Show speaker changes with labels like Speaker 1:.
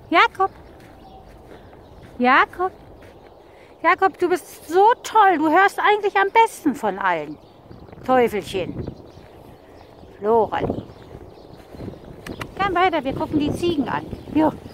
Speaker 1: Jakob. Jakob. Jakob, du bist so toll. Du hörst eigentlich am besten von allen. Teufelchen. Florali. Komm weiter, wir gucken die Ziegen an. Jo.